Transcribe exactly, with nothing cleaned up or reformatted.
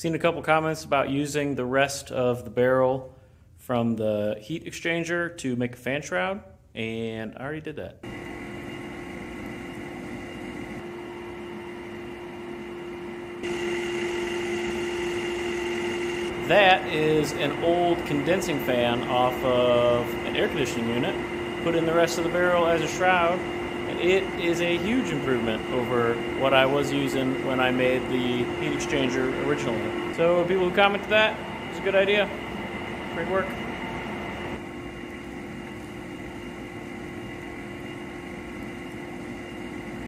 Seen a couple comments about using the rest of the barrel from the heat exchanger to make a fan shroud, and I already did that. That is an old condensing fan off of an air conditioning unit. Put in the rest of the barrel as a shroud, and it is a huge improvement over what I was using when I made the heat exchanger originally. So people who commented that, it's a good idea. Great work.